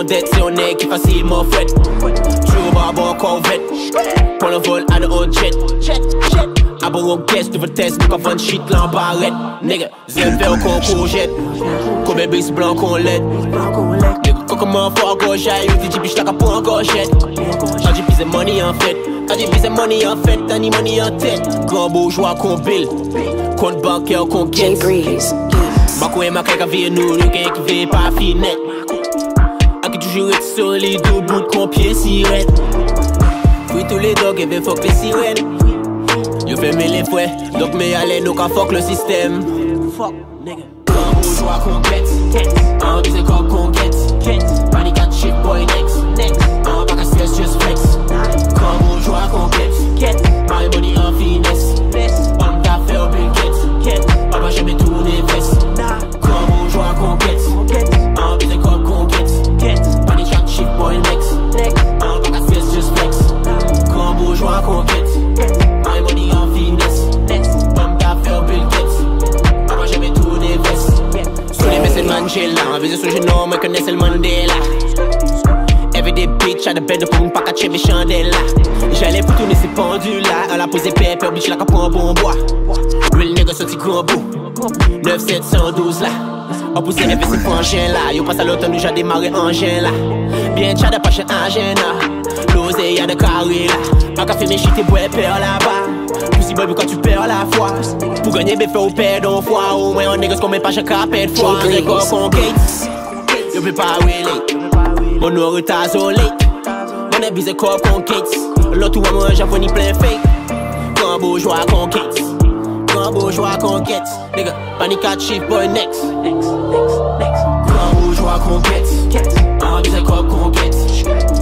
en dette, c'est on est qui facilement fouette. Toujours barbare corvette. Pour le vol à on jet. Abo on caisse, nouveau test, nous pas shit là en barrette. Nigga, zèle faire qu'on courgette. Comme un bis blanc qu'on l'aide. Nigga, comment fort gauche, j'aille, tu dis biche là qu'à pour en gauchette. Quand j'ai pisé money en fait. Quand j'ai pisé money en fait, t'as ni money en tête. Grand bourgeois qu'on bill. Compte bancaire qu'on caisse. Mako et ma kaka vie nous, le gars qui veut pas finette. A qui toujours être solide au bout de con pied sirène. Oui tous les dogs et ben fuck les sirènes. Yo fait les fouets, donc mais allez nous qu'à fuck le système. Fuck nigga. Grand bourgeois qu'on quête, un bisé comme qu'on quête. Panic at shit boy next. Un bac à stress just flex. Grand bourgeois qu'on quête, my money en finesse. On t'a fait au Bill Gates, papa jamais tourné veste. Grand bourgeois qu'on quête, un bisé comme qu'on quête. Panic at shit boy next. Un bac à stress just flex. Grand bourgeois qu'on quête, my money en finesse. On t'a fait au Bill Gates, papa jamais tourné veste. Sous les messieurs de Mandela, un visé sur le genou, moi connaissais le Mandela. Everyday bitch à de bête pour pas catcher mes chandelles. J'allais pour tourner ces pendules là. Elle a posé pépé, bitch là qu'à prendre un bon bois. Real nigga sorti grand bout 9712 là. On pousse les ces frangins là. Yo passe à l'automne, nous j'ai démarré engin là. Bien tchad pas chez engin là. L'osé y'a de carré là. Un café mes shit et bois peur là-bas. Pussy boy quand tu perds la foi. Pour gagner bé faire au père d'un fois. Au moins on négoce comme pas chez capet de foi. Record qu'on gates. Yo peux pas relate. Mon noir est azolé. On est visé corps conquête. L'autre ou moi japonais plein fake. Grand bourgeois conquête. Grand bourgeois conquête. Nigga, panic at chief boy next. Grand bourgeois conquête. Un visé corps conquête.